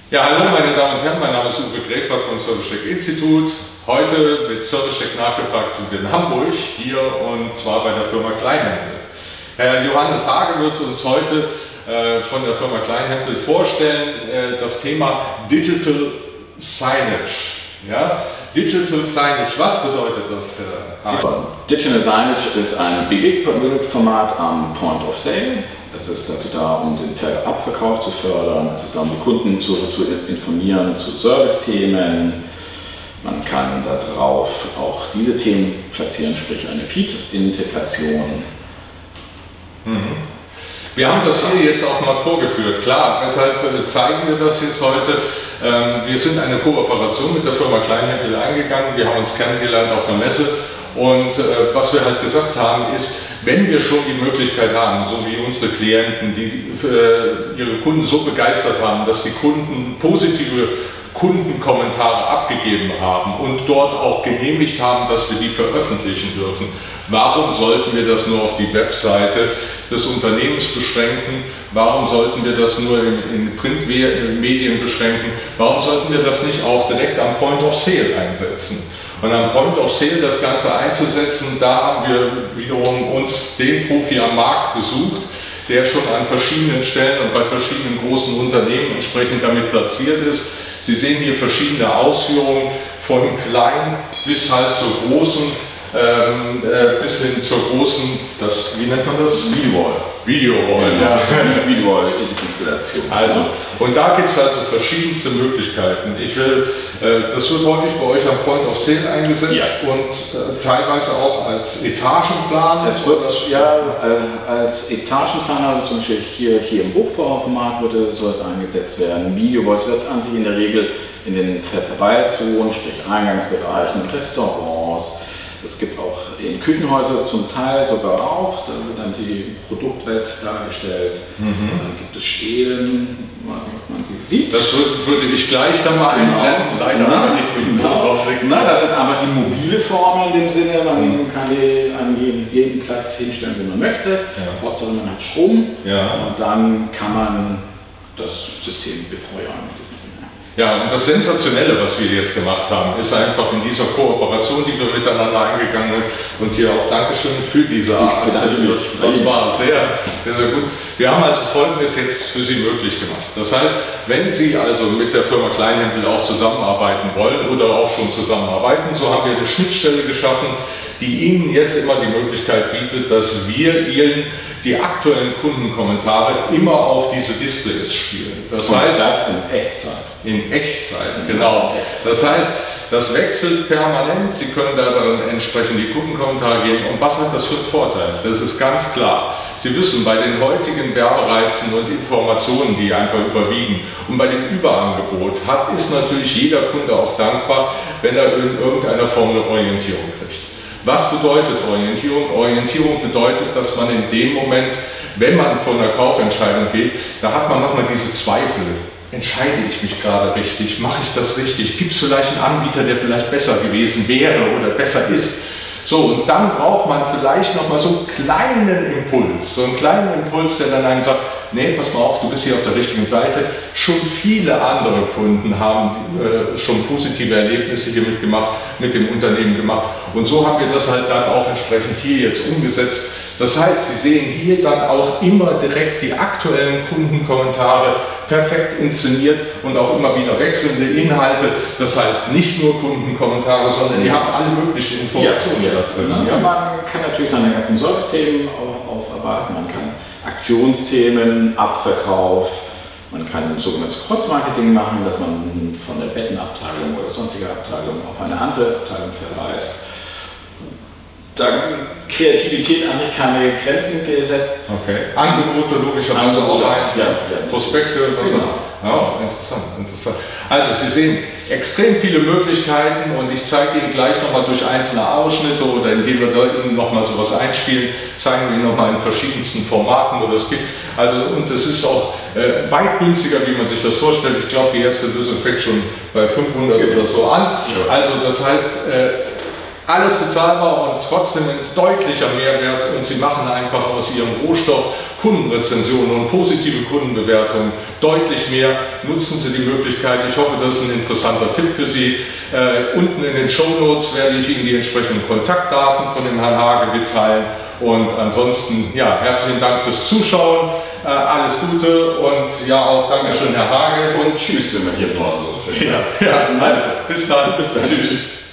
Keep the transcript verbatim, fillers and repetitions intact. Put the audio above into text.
Ja, hallo meine Damen und Herren, mein Name ist Uwe Grefrath vom Service-Check Institut. Heute mit Service-Check nachgefragt sind wir in Hamburg hier und zwar bei der Firma Kleinhempel. Herr Johannes Hage wird uns heute äh, von der Firma Kleinhempel vorstellen äh, das Thema Digital Signage. Ja? Digital Signage, was bedeutet das, Herr Hage? Digital Signage ist ein Bewegtbildformat am Point of Sale. Es ist dazu da, um den Abverkauf zu fördern, es ist da, um die Kunden zu, zu informieren zu Service-Themen. Man kann darauf auch diese Themen platzieren, sprich eine Feed-Integration. Mhm. Wir haben das hier jetzt auch mal vorgeführt, klar, weshalb zeigen wir das jetzt heute? Wir sind eine Kooperation mit der Firma Kleinhempel eingegangen, wir haben uns kennengelernt auf einer Messe und was wir halt gesagt haben ist, wenn wir schon die Möglichkeit haben, so wie unsere Klienten, die ihre Kunden so begeistert haben, dass die Kunden positive Kundenkommentare abgegeben haben und dort auch genehmigt haben, dass wir die veröffentlichen dürfen. Warum sollten wir das nur auf die Webseite des Unternehmens beschränken? Warum sollten wir das nur in, in Printmedien beschränken? Warum sollten wir das nicht auch direkt am Point of Sale einsetzen? Und am Point of Sale das Ganze einzusetzen, da haben wir wiederum uns den Profi am Markt gesucht, der schon an verschiedenen Stellen und bei verschiedenen großen Unternehmen entsprechend damit platziert ist. Sie sehen hier verschiedene Ausführungen von klein bis halt zur großen, ähm, äh, bis hin zur großen, das, wie nennt man das? Videowall. Videowall, ja. ja. Videowall-Installation. Also, und da gibt es also verschiedenste Möglichkeiten. Ich will, äh, das wird häufig bei euch am Point of Sale eingesetzt ja. und äh, teilweise auch als Etagenplan. Es wird ja äh, als Etagenplan, also zum Beispiel hier, hier im Hochformat würde sowas eingesetzt werden. Videowalls wird an sich in der Regel in den Verweilzonen, sprich Eingangsbereichen, Restaurants. Es gibt auch in Küchenhäusern zum Teil sogar auch, da wird dann die Produktwelt dargestellt. Mhm. Dann gibt es Stelen, ob man die sieht. Das würde ich gleich dann mal genau. einblenden. Leider Na, nicht so genau. drauf Na, das ist einfach die mobile Form in dem Sinne, man mhm. kann die an jedem, jedem Platz hinstellen, wo man möchte. Ja. Hauptsache man hat Strom ja. und dann kann man das System befeuern. Ja, und das Sensationelle, was wir jetzt gemacht haben, ist einfach in dieser Kooperation, die wir miteinander eingegangen sind, und hier auch Dankeschön für diese Arbeit. Das, das war sehr, sehr, sehr gut. Wir haben also Folgendes jetzt für Sie möglich gemacht. Das heißt, wenn Sie also mit der Firma Kleinhempel auch zusammenarbeiten wollen oder auch schon zusammenarbeiten, so haben wir eine Schnittstelle geschaffen, die Ihnen jetzt immer die Möglichkeit bietet, dass wir Ihnen die aktuellen Kundenkommentare immer auf diese Displays spielen. Das heißt, das in Echtzeit. In Echtzeit, genau. Das heißt, das wechselt permanent. Sie können da dann entsprechend die Kundenkommentare geben. Und was hat das für einen Vorteil? Das ist ganz klar. Sie wissen, bei den heutigen Werbereizen und Informationen, die einfach überwiegen, und bei dem Überangebot hat, ist natürlich jeder Kunde auch dankbar, wenn er in irgendeiner Form eine Orientierung kriegt. Was bedeutet Orientierung? Orientierung bedeutet, dass man in dem Moment, wenn man vor einer Kaufentscheidung geht, da hat man nochmal diese Zweifel. Entscheide ich mich gerade richtig? Mache ich das richtig? Gibt es vielleicht einen Anbieter, der vielleicht besser gewesen wäre oder besser ist? So, und dann braucht man vielleicht nochmal so einen kleinen Impuls, so einen kleinen Impuls, der dann einem sagt, nee, pass mal auf, du bist hier auf der richtigen Seite. Schon viele andere Kunden haben äh, schon positive Erlebnisse hier mitgemacht, mit dem Unternehmen gemacht. Und so haben wir das halt dann auch entsprechend hier jetzt umgesetzt. Das heißt, Sie sehen hier dann auch immer direkt die aktuellen Kundenkommentare perfekt inszeniert und auch immer wieder wechselnde Inhalte. Das heißt, nicht nur Kundenkommentare, sondern ihr habt alle möglichen Informationen ja, da drin. Ja. Man kann natürlich seine ganzen Service-Themen aufarbeiten, man kann Aktionsthemen, Abverkauf, man kann sogenanntes Cross-Marketing machen, dass man von der Bettenabteilung oder sonstiger Abteilung auf eine andere Abteilung verweist. Da Kreativität an sich keine Grenzen gesetzt. Okay. Angebote logischerweise auch ein, ja, ja. Prospekte, was genau. Ja, interessant, interessant. Also Sie sehen extrem viele Möglichkeiten und ich zeige Ihnen gleich nochmal durch einzelne Ausschnitte oder indem wir da Ihnen nochmal sowas einspielen, zeigen wir Ihnen nochmal in verschiedensten Formaten, wo das gibt. Also und es ist auch äh, weit günstiger, wie man sich das vorstellt. Ich glaube, die erste Lösung fängt schon bei fünfhundert oder so an. Also das heißt, äh, alles bezahlbar und trotzdem ein deutlicher Mehrwert, und Sie machen einfach aus Ihrem Rohstoff Kundenrezensionen und positive Kundenbewertungen deutlich mehr. Nutzen Sie die Möglichkeit. Ich hoffe, das ist ein interessanter Tipp für Sie. Äh, unten in den Shownotes werde ich Ihnen die entsprechenden Kontaktdaten von dem Herrn Hage mitteilen. Und ansonsten, ja, herzlichen Dank fürs Zuschauen. Äh, alles Gute und ja, auch Dankeschön, Herr Hage. Und tschüss, wenn man hier nur so schön ja, ja, also, bis dann. Bis dann. Tschüss.